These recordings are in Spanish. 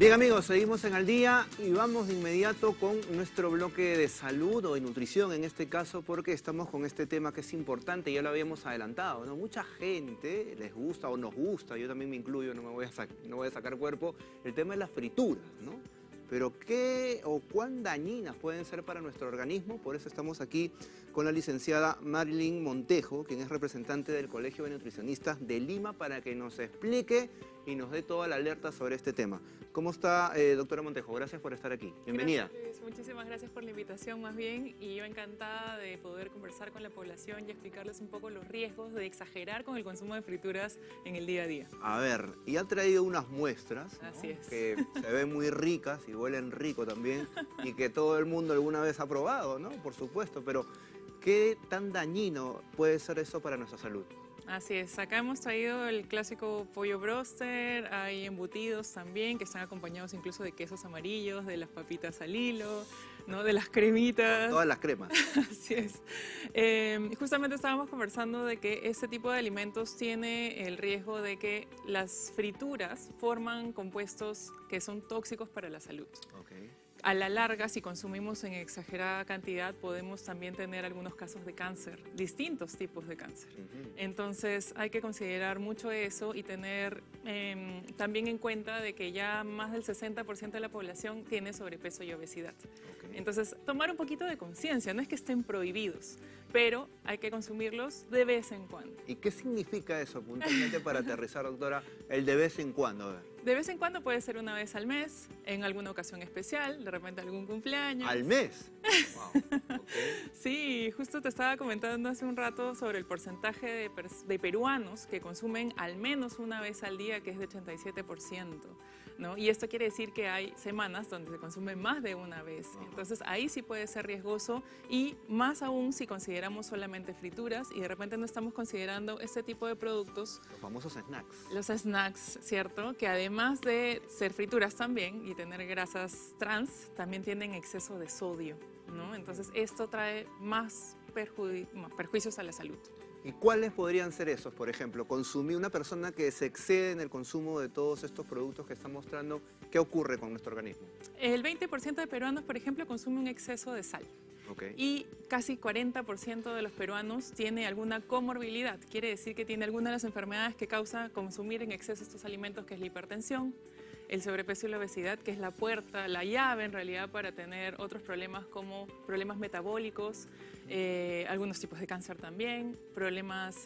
Bien amigos, seguimos en Al Día y vamos de inmediato con nuestro bloque de salud o de nutrición en este caso, porque estamos con este tema que es importante, ya lo habíamos adelantado, ¿no? Mucha gente les gusta o nos gusta, yo también me incluyo, no voy a sacar cuerpo, el tema de las frituras, ¿no? Pero ¿qué o cuán dañinas pueden ser para nuestro organismo? Por eso estamos aquí con la licenciada Marilyn Montejo, quien es representante del Colegio de Nutricionistas de Lima, para que nos explique y nos dé toda la alerta sobre este tema. ¿Cómo está, doctora Montejo? Gracias por estar aquí. Bienvenida. Gracias, Luis. Muchísimas gracias por la invitación más bien, y yo encantada de poder conversar con la población y explicarles un poco los riesgos de exagerar con el consumo de frituras en el día a día. A ver, y ha traído unas muestras, ¿no? Así es. Que se ven muy ricas y huelen rico también y que todo el mundo alguna vez ha probado, ¿no? Por supuesto, pero ¿qué tan dañino puede ser eso para nuestra salud? Así es, acá hemos traído el clásico pollo broster, hay embutidos también que están acompañados incluso de quesos amarillos, de las papitas al hilo, ¿no? De las cremitas. Todas las cremas. Así es. Justamente estábamos conversando de que este tipo de alimentos tiene el riesgo de que las frituras forman compuestos que son tóxicos para la salud. Okay. A la larga, si consumimos en exagerada cantidad, podemos también tener algunos casos de cáncer, distintos tipos de cáncer. Entonces, hay que considerar mucho eso y tener también en cuenta de que ya más del 60% de la población tiene sobrepeso y obesidad. Okay. Entonces, tomar un poquito de conciencia, no es que estén prohibidos, pero hay que consumirlos de vez en cuando. ¿Y qué significa eso puntualmente para aterrizar, doctora, el de vez en cuando? A ver. De vez en cuando puede ser una vez al mes, en alguna ocasión especial, de repente algún cumpleaños. ¿Al mes? Wow. Okay. Sí, justo te estaba comentando hace un rato sobre el porcentaje de peruanos que consumen al menos una vez al día, que es de 87%, ¿no? Y esto quiere decir que hay semanas donde se consume más de una vez. Entonces ahí sí puede ser riesgoso, y más aún si consideramos solamente frituras y de repente no estamos considerando este tipo de productos. Los famosos snacks. Los snacks, ¿cierto? Que además de ser frituras también y tener grasas trans, también tienen exceso de sodio, ¿no? Entonces esto trae más perjuicios a la salud. ¿Y cuáles podrían ser esos? Por ejemplo, consumir una persona que se excede en el consumo de todos estos productos que están mostrando, ¿qué ocurre con nuestro organismo? El 20% de peruanos, por ejemplo, consume un exceso de sal. Okay. Y casi 40% de los peruanos tiene alguna comorbilidad, quiere decir que tiene alguna de las enfermedades que causa consumir en exceso estos alimentos, que es la hipertensión, el sobrepeso y la obesidad, que es la puerta, la llave en realidad para tener otros problemas como problemas metabólicos, algunos tipos de cáncer también, problemas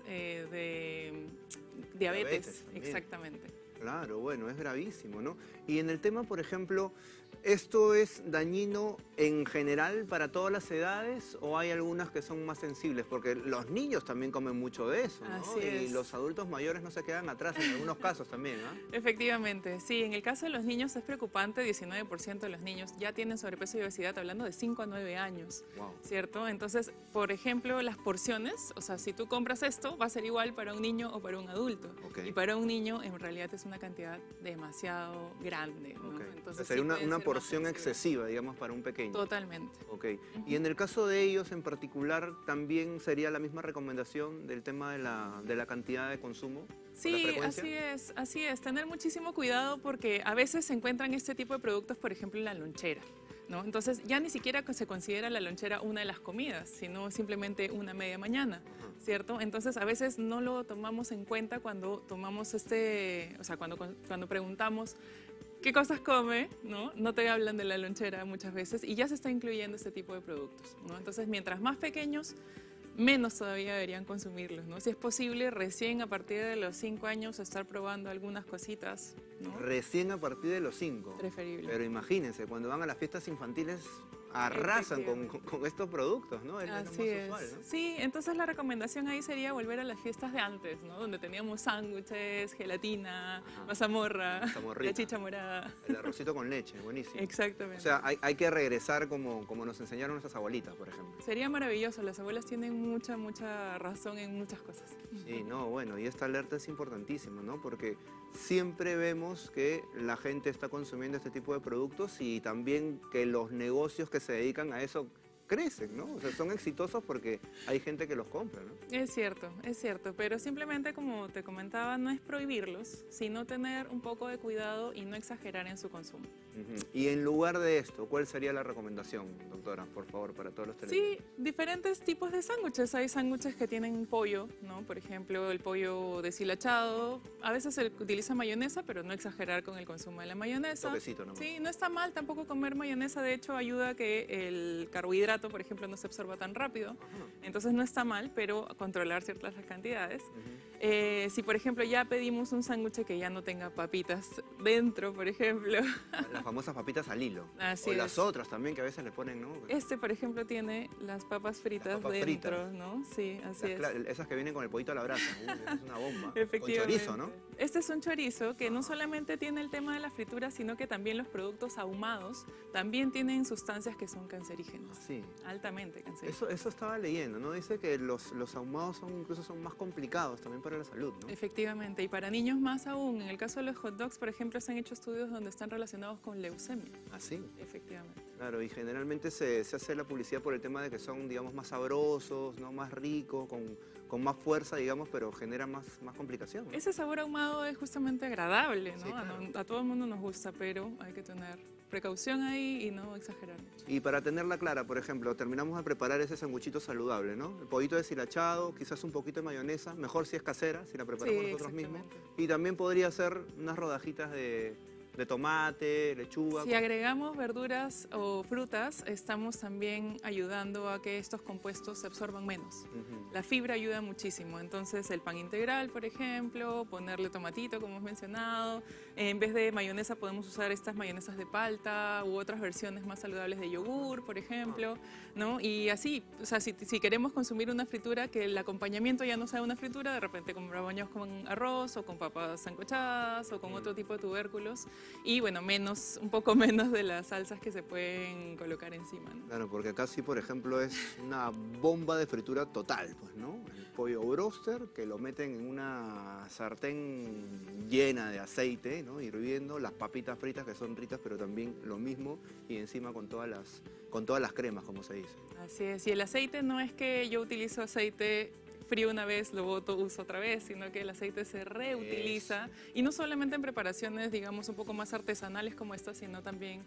de diabetes exactamente. Claro, bueno, es gravísimo, ¿no? Y en el tema, por ejemplo, ¿esto es dañino en general para todas las edades o hay algunas que son más sensibles? Porque los niños también comen mucho de eso, ¿no? Así es. Y los adultos mayores no se quedan atrás en algunos casos también, ¿no? Efectivamente, sí. En el caso de los niños es preocupante, 19% de los niños ya tienen sobrepeso y obesidad, hablando de 5 a 9 años, wow. ¿Cierto? Entonces, por ejemplo, las porciones, o sea, si tú compras esto, va a ser igual para un niño o para un adulto. Okay. Y para un niño, en realidad, es una cantidad demasiado grande, ¿no? Okay. Entonces, sería una porción excesiva, digamos, para un pequeño. Totalmente. Okay. Y en el caso de ellos en particular, ¿también sería la misma recomendación del tema de la cantidad de consumo? Sí, así es. Tener muchísimo cuidado porque a veces se encuentran este tipo de productos, por ejemplo, en la lonchera, ¿no? Entonces ya ni siquiera se considera la lonchera una de las comidas, sino simplemente una media mañana, ¿cierto? Entonces a veces no lo tomamos en cuenta cuando tomamos cuando preguntamos qué cosas come, ¿no? No te hablan de la lonchera muchas veces y ya se está incluyendo este tipo de productos, ¿no? Entonces mientras más pequeños, menos todavía deberían consumirlos, ¿no? Si es posible, recién a partir de los 5 años estar probando algunas cositas, ¿no? Recién a partir de los 5. Preferible. Pero imagínense, cuando van a las fiestas infantiles arrasan con estos productos, ¿no? Así es. Usual, ¿no? Sí, entonces la recomendación ahí sería volver a las fiestas de antes, ¿no? Donde teníamos sándwiches, gelatina, mazamorra, la chicha morada. El arrocito con leche, buenísimo. Exactamente. O sea, hay que regresar como nos enseñaron nuestras abuelitas, por ejemplo. Sería maravilloso, las abuelas tienen mucha razón en muchas cosas. Sí, no, bueno, y esta alerta es importantísima, ¿no? Porque siempre vemos que la gente está consumiendo este tipo de productos y también que los negocios que se dedican a eso crecen, ¿no? O sea, son exitosos porque hay gente que los compra, ¿no? Es cierto, pero simplemente como te comentaba, no es prohibirlos, sino tener un poco de cuidado y no exagerar en su consumo. Y en lugar de esto, ¿cuál sería la recomendación, doctora, por favor, para todos los televidentes? Sí, diferentes tipos de sándwiches. Hay sándwiches que tienen pollo, ¿no? Por ejemplo, el pollo deshilachado. A veces se utiliza mayonesa, pero no exagerar con el consumo de la mayonesa. Toquecito nomás. Sí, no está mal tampoco comer mayonesa. De hecho, ayuda a que el carbohidrato, por ejemplo, no se absorba tan rápido. Ajá. Entonces no está mal, pero controlar ciertas cantidades. Si, por ejemplo, ya pedimos un sándwich que ya no tenga papitas dentro, por ejemplo. Las famosas papitas al hilo. Así o es. las otras también que a veces le ponen, ¿no? Este, por ejemplo, tiene las papas fritas Las papas dentro, fritas. ¿no? Sí, así es. Esas que vienen con el pollito a la brasa. Es una bomba. Con Efectivamente. chorizo, ¿no? Este es un chorizo que no solamente tiene el tema de la fritura, sino que también los productos ahumados también tienen sustancias que son cancerígenas. Sí. Altamente cancerígenas. Eso estaba leyendo, ¿no? Dice que los ahumados incluso son más complicados también para la salud, ¿no? Efectivamente, y para niños más aún. En el caso de los hot dogs, por ejemplo, se han hecho estudios donde están relacionados con leucemia. Así. Efectivamente. Claro, y generalmente se hace la publicidad por el tema de que son, digamos, más sabrosos, ¿no? Más ricos, con más fuerza, digamos, pero genera más complicación, ¿no? Ese sabor ahumado es justamente agradable, ¿no? Sí, claro. A todo el mundo nos gusta, pero hay que tener precaución ahí y no exagerar mucho. Y para tenerla clara, por ejemplo, terminamos de preparar ese sanguchito saludable, ¿no? El pollito deshilachado, quizás un poquito de mayonesa, mejor si es casera, si la preparamos Sí, nosotros mismos. exactamente. Y también podría ser unas rodajitas de tomate, lechuga. Si agregamos verduras o frutas, estamos también ayudando a que estos compuestos se absorban menos. Ujú. La fibra ayuda muchísimo, entonces el pan integral, por ejemplo, ponerle tomatito, como hemos mencionado. En vez de mayonesa podemos usar estas mayonesas de palta u otras versiones más saludables de yogur, por ejemplo, ¿no? Y así, o sea, si queremos consumir una fritura, que el acompañamiento ya no sea una fritura, de repente compramos con arroz o con papas sancochadas o con otro tipo de tubérculos. Y bueno, un poco menos de las salsas que se pueden colocar encima, ¿no? Claro, porque acá sí, por ejemplo, es una bomba de fritura total, pues, ¿no? El pollo broster, que lo meten en una sartén llena de aceite, ¿no? Hirviendo, las papitas fritas, que son ricas, pero también lo mismo, y encima con todas las cremas, como se dice. Así es, y el aceite no es que yo utilizo aceite frío una vez, lo boto, uso otra vez, sino que el aceite se reutiliza, y no solamente en preparaciones, digamos, un poco más artesanales como estas, sino también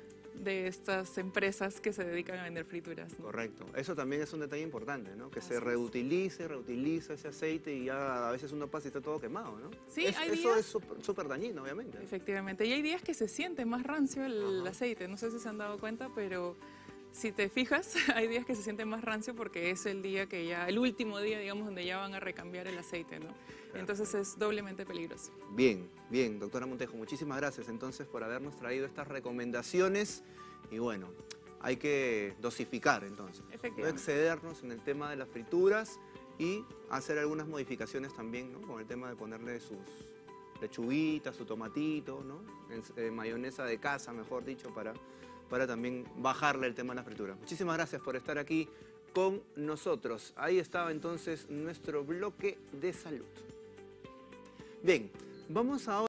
de estas empresas que se dedican a vender frituras, ¿no? Correcto. Eso también es un detalle importante, ¿no? Que Así se es. reutiliza ese aceite y ya a veces uno pasa y está todo quemado, ¿no? Sí, hay eso días- es súper dañino, obviamente. Efectivamente, y hay días que se siente más rancio el Ajá. aceite, no sé si se han dado cuenta, pero si te fijas, hay días que se siente más rancio porque es el día que ya, el último día, digamos, donde ya van a recambiar el aceite, ¿no? Entonces es doblemente peligroso. Bien, bien, doctora Montejo, muchísimas gracias entonces por habernos traído estas recomendaciones y bueno, hay que dosificar entonces, no Efectivamente. excedernos en el tema de las frituras y hacer algunas modificaciones también, ¿no? Con el tema de ponerle sus lechuguitas, su tomatito, ¿no? Mayonesa de casa, mejor dicho, para también bajarle el tema de la fritura. Muchísimas gracias por estar aquí con nosotros. Ahí estaba entonces nuestro bloque de salud. Bien, vamos ahora